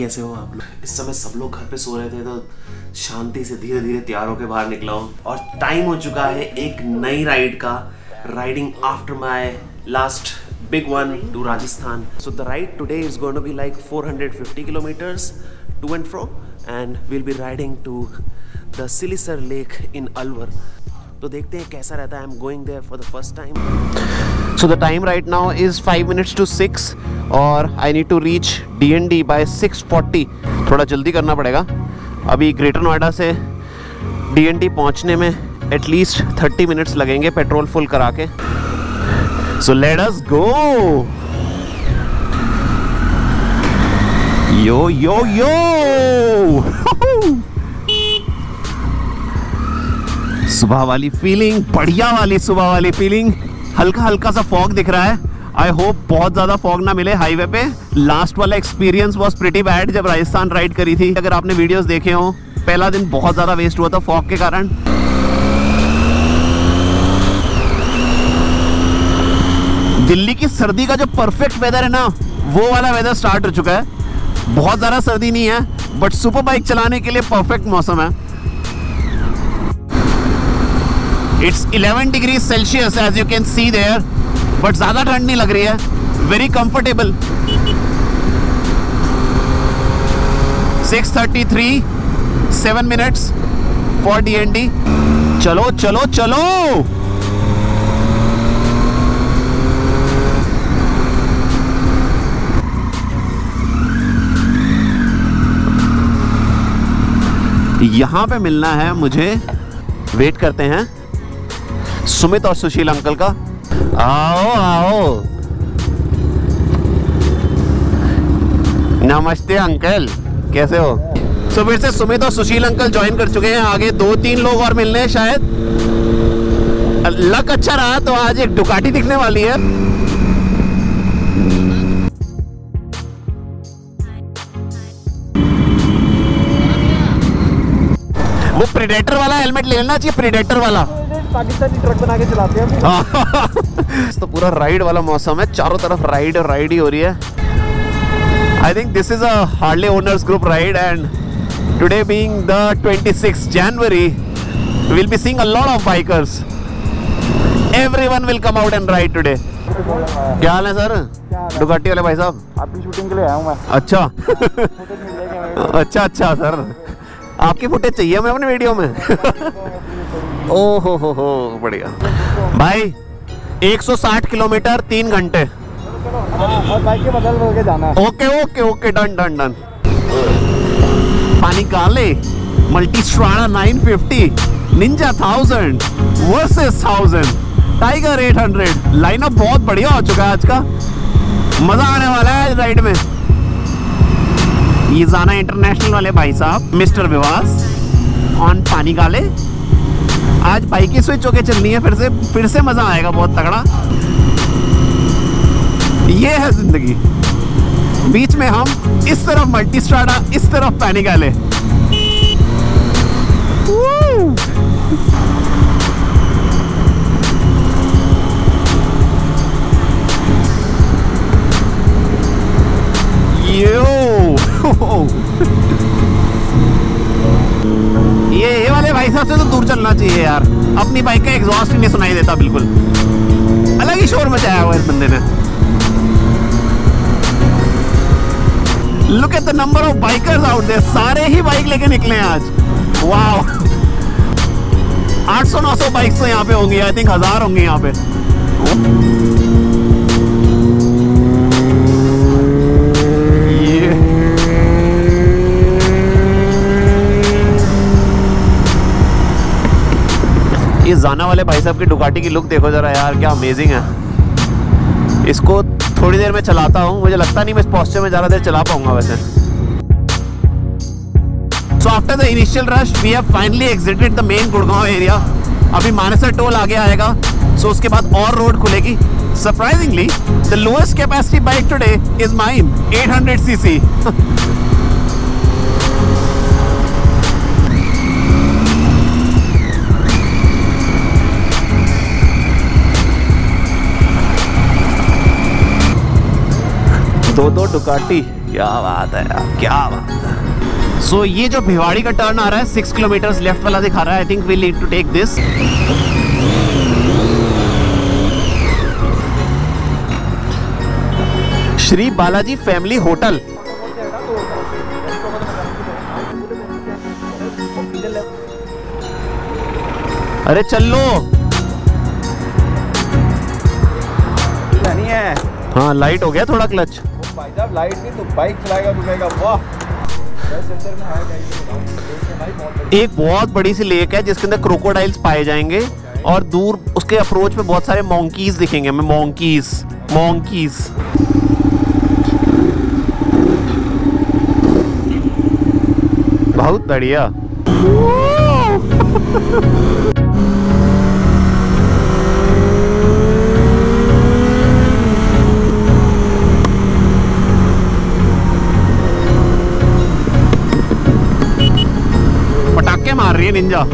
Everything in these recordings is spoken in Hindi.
कैसे हो आप लोग? इस समय सब लोग घर पे सो रहे थे तो शांति से धीरे धीरे तैयार होकर बाहर निकला हूँ और टाइम हो चुका है एक नई राइड का, riding after my last big one to Rajasthan. So the ride today is going to be like 450 kilometers to and fro, and we'll be riding to the Silisar Lake in Alwar. तो देखते हैं कैसा रहता है. I'm going there for the first time. So the time right now is 5 minutes to 6 और I need to reach DND by 6:40. थोड़ा जल्दी करना पड़ेगा. अभी ग्रेटर नोएडा से DND पहुंचने में एटलीस्ट 30 मिनट्स लगेंगे पेट्रोल फुल करा के. So let us go. Yo yo yo. सुबह वाली फीलिंग, बढ़िया वाली सुबह वाली फीलिंग. हल्का हल्का सा फॉग दिख रहा है. आई होप बहुत ज्यादा फॉग ना मिले हाईवे पे. लास्ट वाला एक्सपीरियंस वॉज प्रिटी बैड जब राजस्थान राइड करी थी. अगर आपने वीडियोस देखे हो, पहला दिन बहुत ज्यादा वेस्ट हुआ था फॉग के कारण. दिल्ली की सर्दी का जो परफेक्ट वेदर है ना, वो वाला वेदर स्टार्ट हो चुका है. बहुत ज़्यादा सर्दी नहीं है, बट सुपर बाइक चलाने के लिए परफेक्ट मौसम है. It's 11 degree celsius as you can see there, but ज़्यादा ठंड नहीं लग रही है. Very comfortable. 6:33, 7 minutes for DND. चलो चलो चलो. यहाँ पे मिलना है मुझे. वेट करते हैं सुमित और सुशील अंकल का. आओ आओ. नमस्ते अंकल, कैसे हो? तो फिर से सुमित और सुशील अंकल ज्वाइन कर चुके हैं. आगे 2-3 लोग और मिलने हैं शायद. लक अच्छा रहा तो आज एक डुकाटी दिखने वाली है. वो प्रेडेटर वाला हेलमेट ले लेना चाहिए. प्रेडेटर वाला पाकिस्तानी ट्रक बना के चलाते हैं. तो पूरा राइड वाला मौसम है. चारों तरफ राइड और राइड ही हो रही है. I think this is a Harley owners group ride and today being the 26th January we'll be seeing a lot of bikers. Everyone will come out and ride today. क्या हाल है सर? डुकाटी वाले भाई साहब, आपकी शूटिंग के लिए आया हूं मैं. अच्छा अच्छा अच्छा सर, आपकी फुटेज चाहिए हमें अपने वीडियो में. ओहो हो बढ़िया भाई. 160 किलोमीटर 3 घंटे. और बाइक के बदल के जाना है. Okay okay okay done done done. Panigale Multistrada 950, Ninja 1000 versus 1000, Tiger 800. Lineup बहुत बढ़िया हो चुका है आज का. मजा आने वाला है राइड में. ये जाना इंटरनेशनल वाले भाई साहब मिस्टर विवास ऑन पानी काले. आज बाइक की स्विच होके चलनी है फिर से मजा आएगा बहुत तगड़ा. ये है जिंदगी. बीच में हम इस तरफ मल्टीस्ट्राडा, इस तरफ पानी काले. ये वाले भाई साहब से तो दूर चलना चाहिए यार. अपनी बाइक का एग्जॉस्ट ही नहीं सुनाई देता बिल्कुल. अलग ही शोर मचाया हुआ इस बंदे ने. Look at the number of bikers out there. सारे ही बाइक लेके निकले हैं आज. वाओ. 800-900 बाइक्स तो यहाँ पे होंगी. आई थिंक 1000 होंगी यहाँ पे. ये जाना वाले भाई साहब की डुकाटी की लुक देखो जरा यार, क्या अमेजिंग है. इसको थोड़ी देर में चलाता हूँ. मुझे लगता नहीं मैं इस पोस्चर में ज़्यादा देर चला पाऊंगा वैसे. So after the initial rush we have finally exited the main Gurgaon area. अभी मानेसर टोल आगे आएगा. सो उसके बाद और रोड खुलेगी. Surprisingly the lowest capacity bike today is mine, 800cc. दो डुकाटी क्या बात है यार, क्या बात है। सो ये जो भिवाड़ी का टर्न आ रहा है 6 किलोमीटर लेफ्ट वाला दिखा रहा है। I think we need to take this. Shri Balaji family hotel. अरे चल लो। नहीं है। हाँ लाइट हो गया थोड़ा क्लच। भाई साहब लाइट नहीं तो बाइक चलाएगा घूमेगा। वाह। एक बहुत बड़ी सी लेक है जिसके अंदर क्रोकोडाइल्स पाए जाएंगे और दूर उसके अप्रोच पे बहुत सारे मोंकीज दिखेंगे हमें। मोंकीज बहुत बढ़िया। पटाखे मार रही है निंजा।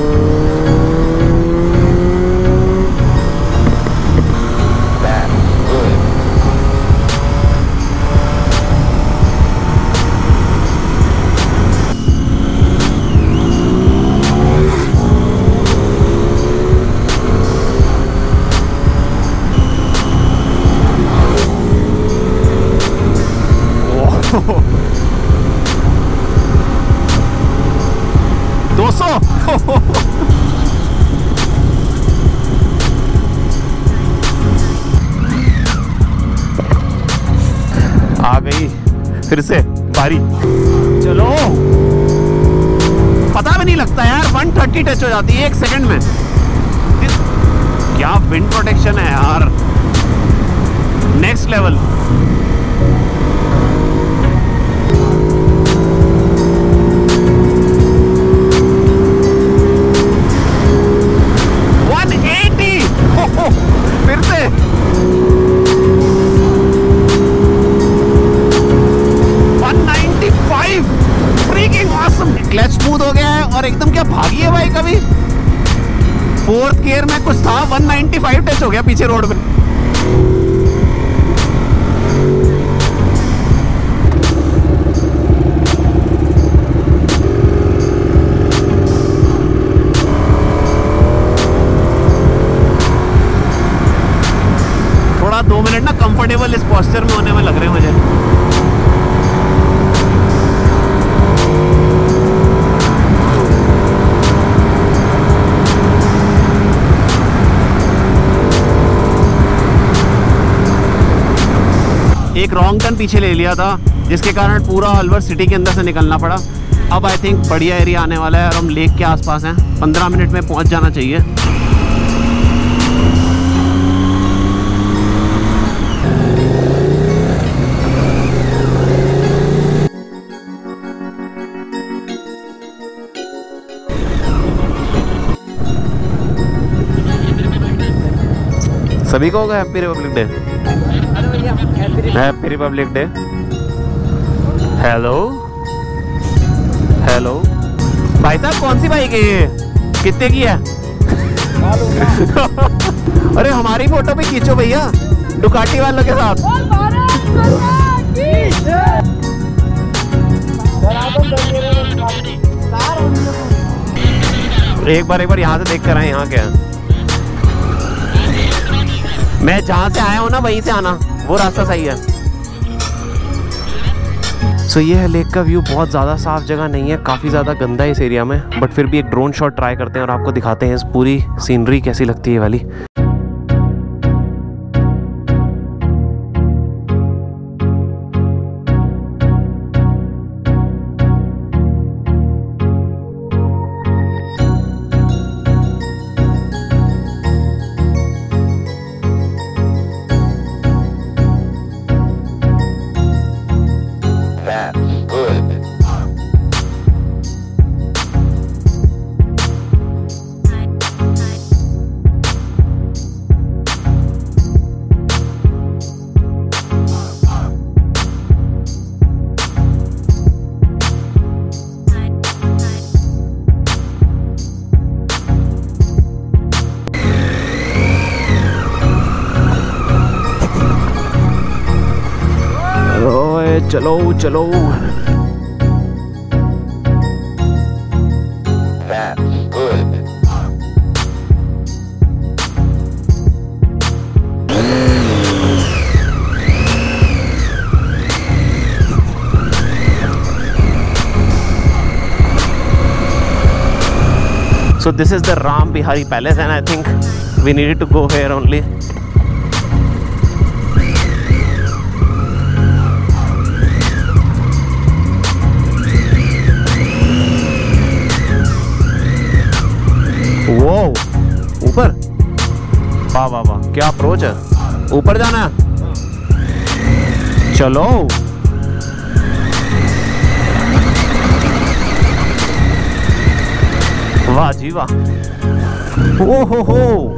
आ गई फिर से बारी। चलो पता भी नहीं लगता यार, 130 टच हो जाती है 1 सेकंड में। क्या विंड प्रोटेक्शन है यार, नेक्स्ट लेवल। फिर से फ्रीकिंग ऑसम। क्लच स्मूथ हो गया है और एकदम क्या भागी है भाई कभी। 4th गियर में कुछ था, 195 टच हो गया पीछे रोड में। थोड़ा 2 मिनट ना कंफर्टेबल इस पोस्चर में होने में लग रहे हैं मुझे। एक रॉन्ग टर्न पीछे ले लिया था जिसके कारण पूरा अलवर सिटी के अंदर से निकलना पड़ा। अब आई थिंक बढ़िया एरिया आने वाला है और हम लेक के आसपास हैं। 15 मिनट में पहुंच जाना चाहिए। सभी को होगा happy Republic Day. Happy Republic Day. Hello hello भाई साहब, कौन सी बाइक है ये, कितने की है? अरे हमारी फोटो भी खींचो भैया डुकाटी वालों के साथ। एक बार यहाँ से देख कर आए, यहाँ क्या है? मैं जहाँ से आया हूँ ना वहीं से आना, वो रास्ता सही है। सो ये है लेक का व्यू। बहुत ज़्यादा साफ जगह नहीं है, काफ़ी ज़्यादा गंदा है इस एरिया में, बट फिर भी एक ड्रोन शॉट ट्राई करते हैं और आपको दिखाते हैं इस पूरी सीनरी कैसी लगती है ये वाली। चलो चलो। So this is the Ram Bihari Palace and I think we needed to go here only. वो ऊपर, वाह वाह वाह, क्या अप्रोच है। ऊपर जाना है, चलो। वाह जी वाह, ओ हो,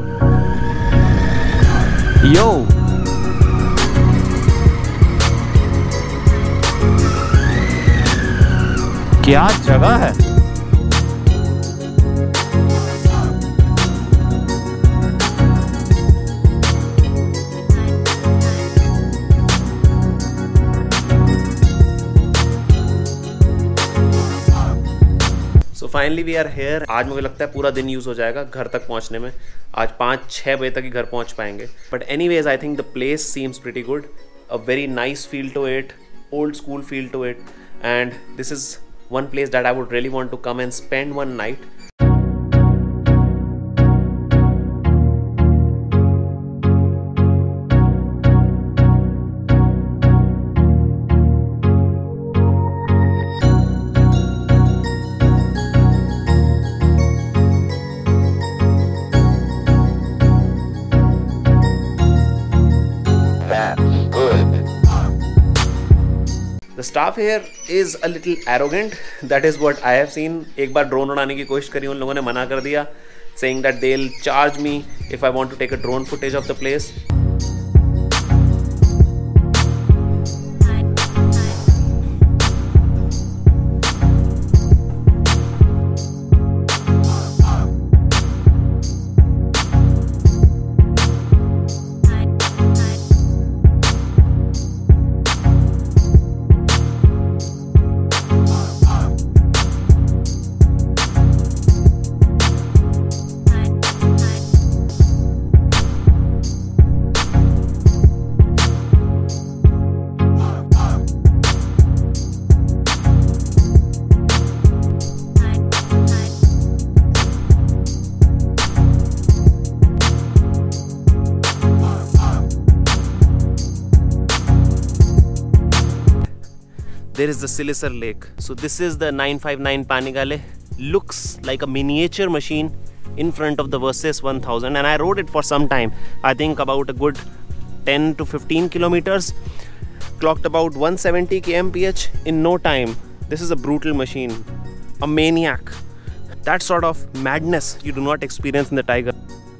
यो क्या जगह है। Finally we are here. आज मुझे लगता है पूरा दिन यूज़ हो जाएगा घर तक पहुंचने में। आज 5-6 बजे तक ही घर पहुंच पाएंगे। But anyways I think the place seems pretty good, a very nice feel to it, old school feel to it, and this is one place that I would really want to come and spend one night. The staff here is a little arrogant. That is what I have seen. एक बार ड्रोन उड़ाने की कोशिश करी, उन लोगों ने मना कर दिया, saying that they'll charge me if I want to take a drone footage of the place. There is the Silisar Lake. So this is the 959 Panigale. Looks like a miniature machine in front of the Versys 1000, and I rode it for some time. I think about a good 10 to 15 kilometers. Clocked about 170 kmph in no time. This is a brutal machine, a maniac. That sort of madness you do not experience in the Tiger.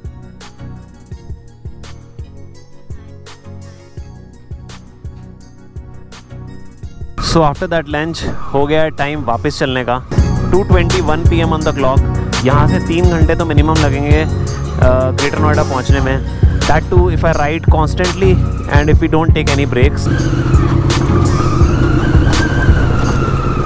So after that lunch हो गया टाइम वापस चलने का। 2:21 PM ऑन द क्लॉक। यहाँ से 3 घंटे तो मिनिमम लगेंगे ग्रेटर नोएडा पहुँचने में। That too if I ride constantly and if we don't take any breaks.